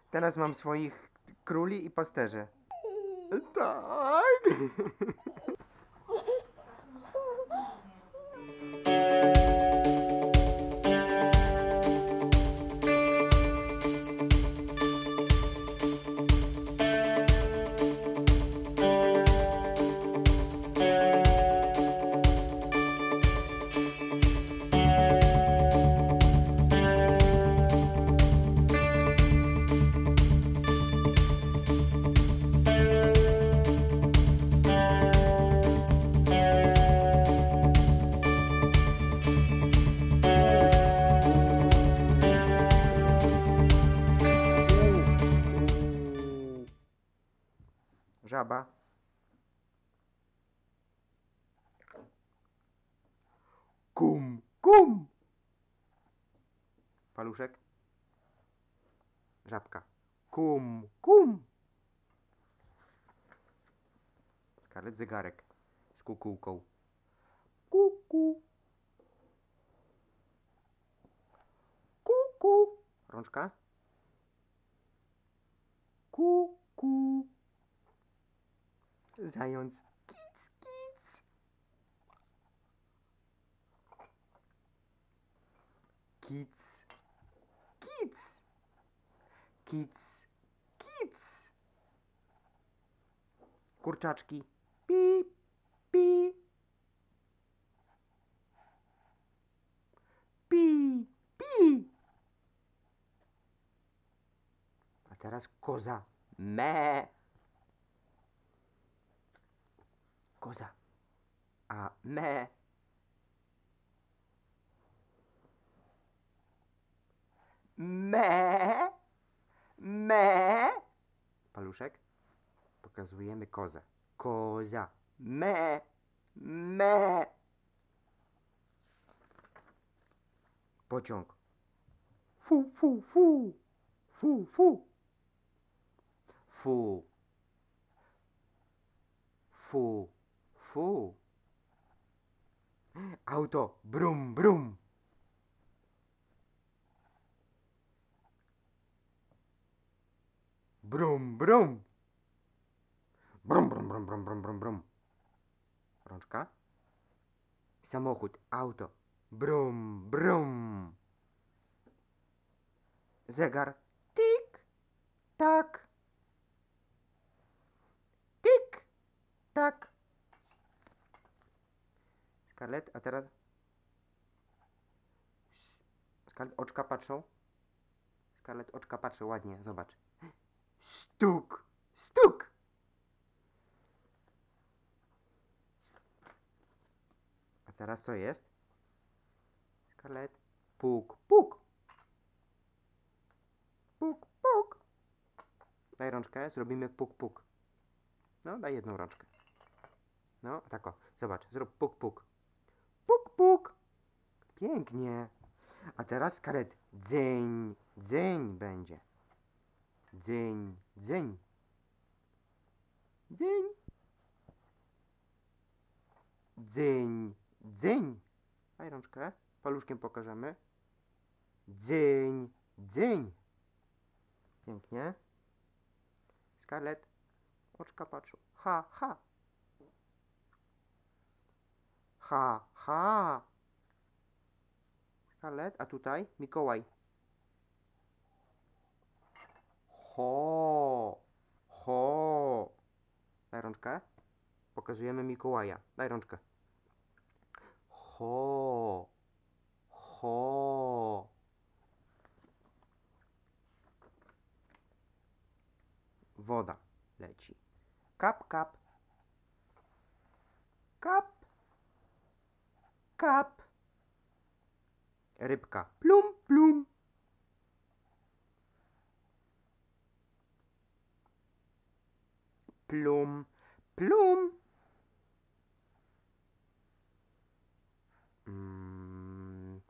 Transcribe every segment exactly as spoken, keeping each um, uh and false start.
Teraz mam swoich króli i pasterze. Tak. Żaba. Kum, kum. Paluszek. Żabka. Kum, kum. Skarlet, zegarek z kukułką. Kuku. Kuku. Rączka. Kuku. Zając. Kic, kic. Kic. Kic. Kic. Kic. Kurczaczki. Pi, pi. Pi, pi. A teraz koza. Me. Koza. A me. Me. Me. Paluszek. Pokazujemy kozę. Koza. Me. Me. Pociąg. Fu, fu, fu. Fu, fu. Fu. Fu. Fu. Auto. Brum, brum. Brum, brum. Brum, brum, brum, brum, brum, brum, brum. Rączka. Samochód. Auto. Brum, brum. Zegar. Tik, tak. Tik, tak. Skarlet, a teraz... Skarlet, oczka patrzą. Skarlet, oczka patrzą ładnie, zobacz. Stuk, stuk. A teraz co jest? Skarlet, puk, puk. Puk, puk. Daj rączkę, zrobimy puk, puk. No, daj jedną rączkę. No, tak o, zobacz, zrób puk, puk. Puk, puk. Pięknie. A teraz skarlet, dzyń, dzyń będzie. Dzyń, dzyń. Dzyń. Dzyń, dzyń. Daj rączkę, paluszkiem pokażemy. Dzyń, dzyń. Pięknie. Skarlet, oczka patrzą. Ha, ha. Ha, ha. Skarlet, a tutaj Mikołaj. Ho, ho. Daj rączkę. Pokazujemy Mikołaja. Daj rączkę. Ho, ho. Woda leci. Kap, kap. Kap. Kap. Rybka. Plum, plum. Plum, plum. Mm.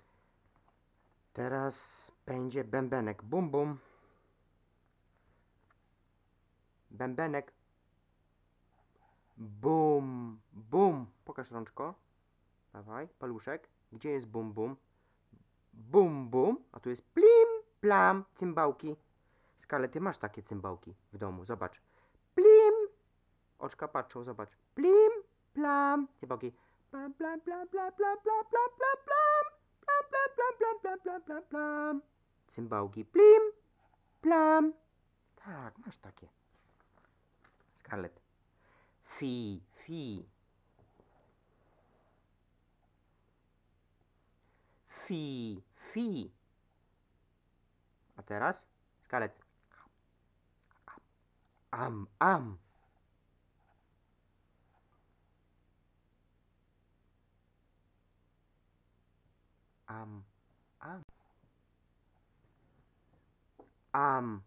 Teraz będzie bębenek. Bum, bum. Bębenek. Bum, bum. Pokaż rączko. Dawaj, paluszek. Gdzie jest bum, bum? Bum, bum. A tu jest plim, plam, cymbałki. Scarlett, ty masz takie cymbałki w domu, zobacz. Plim! Oczka patrzą, zobacz. Plim, plam. Cymbałki. Plam, plam, plam, plam, plam, plam, plam, plam, plam. Plam, plam, plam, plam, plam, plam, plam, plam. Cymbałki. Plim, plam. Tak, masz takie. Scarlett. Fi, fi. Fi, fi. A teraz? Scarlett. Am, am. Am, am. Am.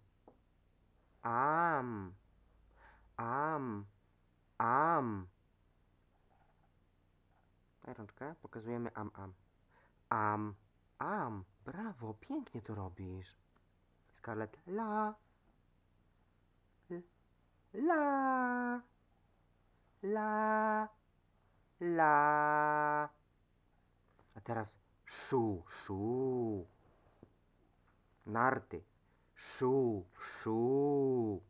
Am. Am. Am. Daj rączkę, pokazujemy am, am. Am, am. Brawo, pięknie to robisz. Scarlett, la. La. La. La. A teraz szu, szu. Narty. Szu, szu.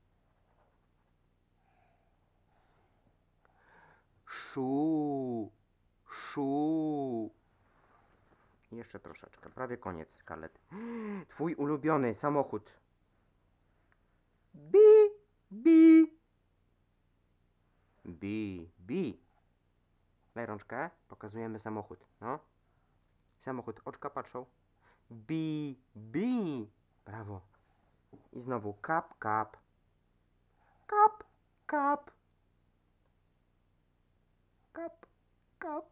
Szu, szu. Jeszcze troszeczkę, prawie koniec, Scarlett. Twój ulubiony samochód. Bi, bi. Bi, bi. Daj rączkę, pokazujemy samochód, no. Samochód, oczka patrzą. Bi, bi. Brawo. I znowu kap, kap. Kap, kap. Kap, kap.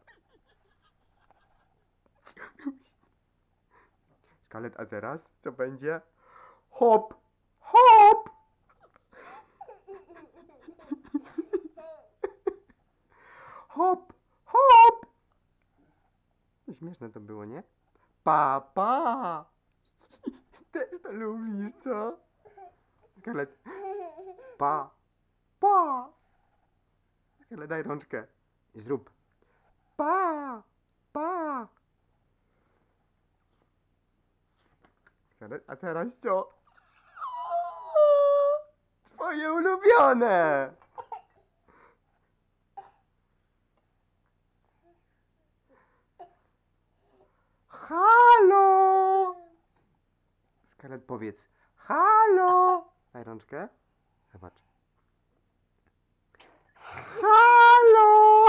Scarlett, a teraz co będzie? Hop, hop. Hop, hop. Śmieszne to było, nie? Pa, pa. Też to lubisz, co? Scarlett. Pa, pa. Scarlett, daj rączkę. I zrób. Pa, pa. Scarlett, a teraz co? Twoje ulubione. Halo. Scarlett, powiedz. Halo. Daj rączkę. Zobacz. Halo.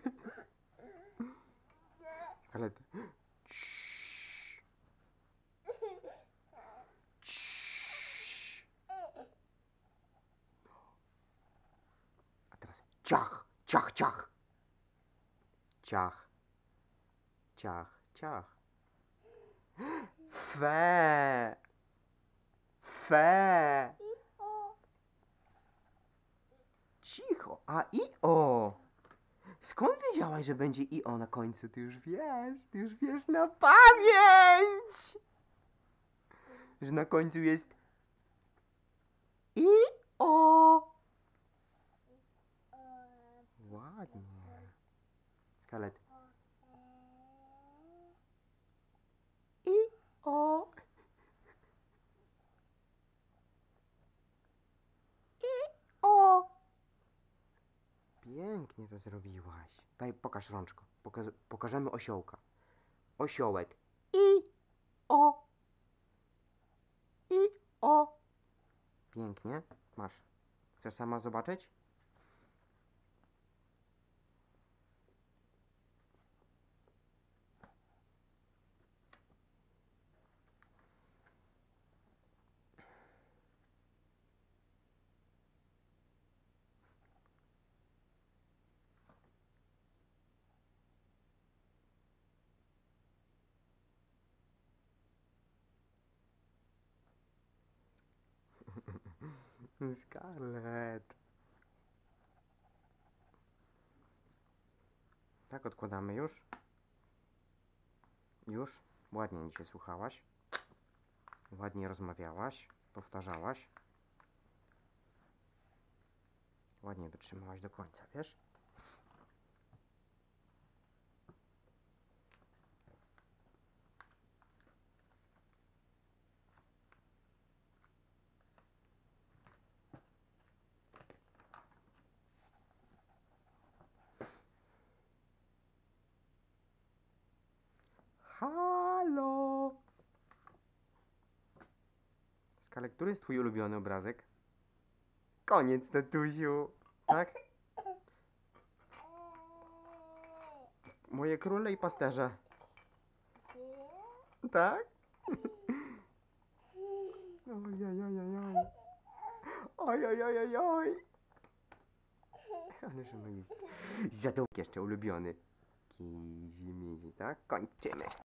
Scarlett. Ciii. Ciii. A teraz ciach, ciach, ciach. Ciach. Ciach, ciach. Fe. Fe. Cicho. A i o. Skąd wiedziałaś, że będzie i o na końcu? Ty już wiesz, ty już wiesz na pamięć. Że na końcu jest i o. Ładnie. Scarlett. I o. I o. Pięknie to zrobiłaś. Daj, pokaż rączko. Poka pokażemy osiołka. Osiołek. I o. I o. Pięknie. Masz. Chcesz sama zobaczyć? Scarlett. Tak, odkładamy już. Już. Ładnie dzisiaj słuchałaś. Ładnie rozmawiałaś. Powtarzałaś. Ładnie wytrzymałaś do końca, wiesz? Ale który jest twój ulubiony obrazek? Koniec, tatusiu. Tak? Moje króle i pasterze. Tak? Ojojojojoj. Ojojojojoj. Ależ ono jest. Zadówek jeszcze ulubiony. Kizimizi, tak? Kończymy.